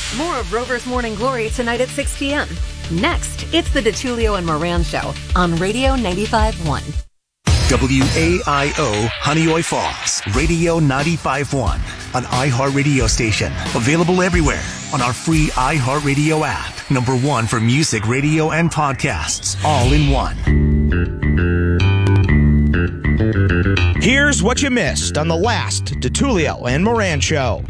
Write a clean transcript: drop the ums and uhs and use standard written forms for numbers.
More of Rover's Morning Glory tonight at 6 p.m. Next, it's the DeTulio and Moran Show on Radio 95.1. WAIO Honeoye Falls, Radio 95.1, an iHeartRadio station. Available everywhere on our free iHeartRadio app. #1 for music, radio, and podcasts, all in one. Here's what you missed on the last DeTulio and Moran Show.